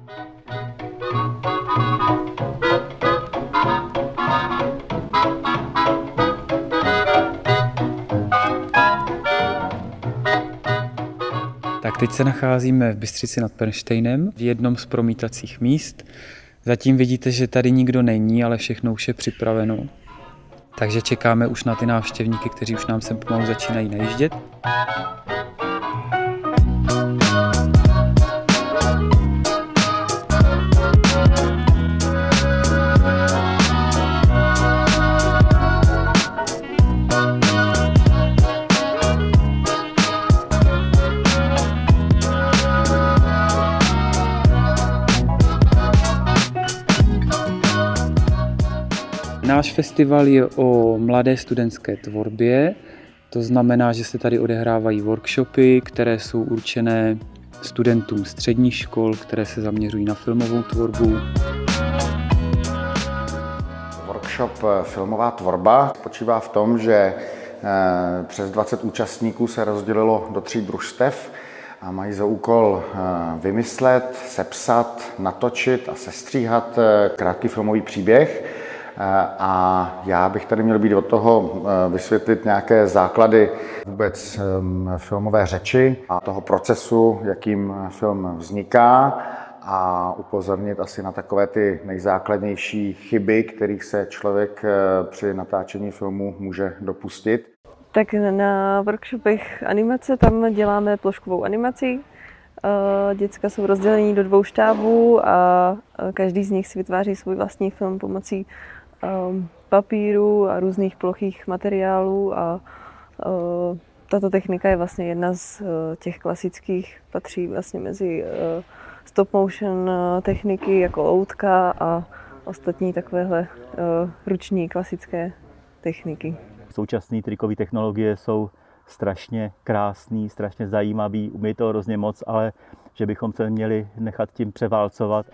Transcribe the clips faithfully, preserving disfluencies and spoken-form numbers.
Tak teď se nacházíme v Bystřici nad Pernštejnem, v jednom z promítacích míst. Zatím vidíte, že tady nikdo není, ale všechno už je připraveno. Takže čekáme už na ty návštěvníky, kteří už nám sem pomalu začínají najíždět. Náš festival je o mladé studentské tvorbě, to znamená, že se tady odehrávají workshopy, které jsou určené studentům středních škol, které se zaměřují na filmovou tvorbu. Workshop Filmová tvorba spočívá v tom, že přes dvacet účastníků se rozdělilo do tří družstev a mají za úkol vymyslet, sepsat, natočit a sestříhat krátký filmový příběh. A já bych tady měl být od toho vysvětlit nějaké základy vůbec filmové řeči a toho procesu, jakým film vzniká, a upozornit asi na takové ty nejzákladnější chyby, kterých se člověk při natáčení filmu může dopustit. Tak na workshopech animace tam děláme ploškovou animaci. Děcka jsou rozdělení do dvou štábů a každý z nich si vytváří svůj vlastní film pomocí papíru a různých plochých materiálů a tato technika je vlastně jedna z těch klasických, patří vlastně mezi stop motion techniky jako loutka a ostatní takovéhle ruční klasické techniky. Současné trikové technologie jsou strašně krásný, strašně zajímavý, umí to hrozně moc, ale že bychom se měli nechat tím převálcovat.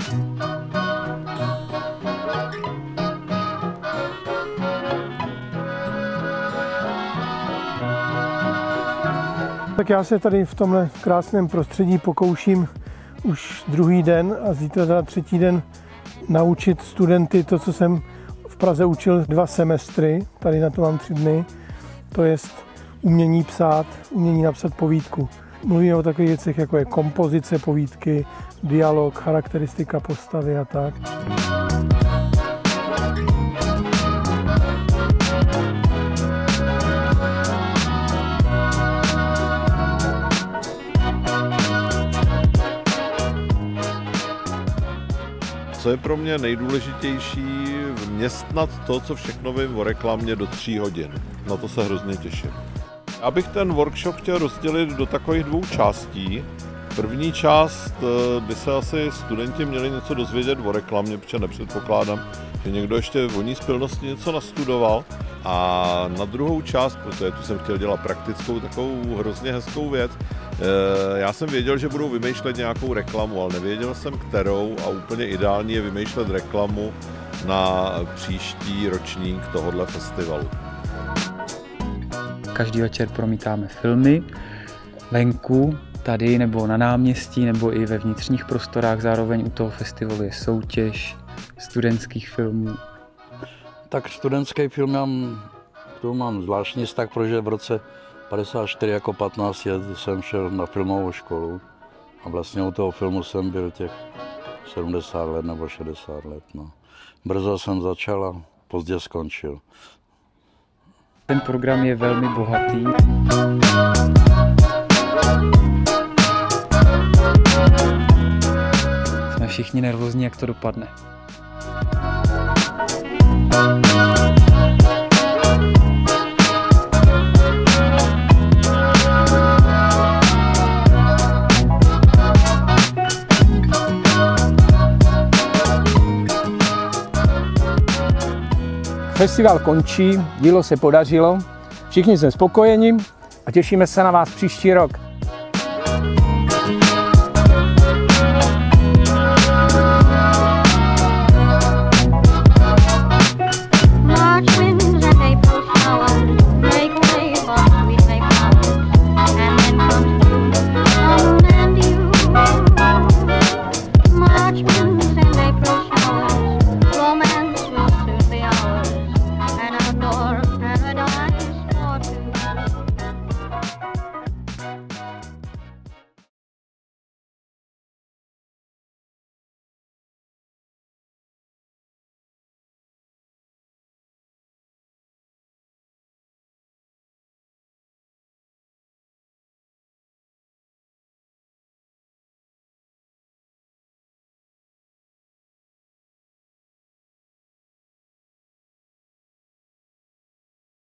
Tak já se tady v tomhle krásném prostředí pokouším už druhý den a zítra teda třetí den naučit studenty to, co jsem v Praze učil dva semestry, tady na to mám tři dny, to je umění psát, umění napsat povídku. Mluvíme o takových věcech, jako je kompozice povídky, dialog, charakteristika postavy a tak. Co je pro mě nejdůležitější, vměstnat to, co všechno vím o reklamě, do tří hodin. Na to se hrozně těším. Já bych ten workshop chtěl rozdělit do takových dvou částí. První část by se asi studenti měli něco dozvědět o reklamě, protože nepředpokládám, že někdo ještě o ní z pilnosti něco nastudoval. A na druhou část, protože tu jsem chtěl dělat praktickou, takovou hrozně hezkou věc, já jsem věděl, že budou vymýšlet nějakou reklamu, ale nevěděl jsem kterou, a úplně ideální je vymýšlet reklamu na příští ročník tohoto festivalu. Každý večer promítáme filmy venku, tady nebo na náměstí, nebo i ve vnitřních prostorách. Zároveň u toho festivalu je soutěž studentských filmů. Tak studentský film mám, to mám zvláštní vztah, protože v roce padesát čtyři jako patnáct let jsem šel na filmovou školu a vlastně u toho filmu jsem byl těch sedmdesát let nebo šedesát let. No. Brzo jsem začal a pozdě skončil. Ten program je velmi bohatý. Jsme všichni nervózní, jak to dopadne. Festival končí, dílo se podařilo, všichni jsme spokojeni a těšíme se na vás příští rok.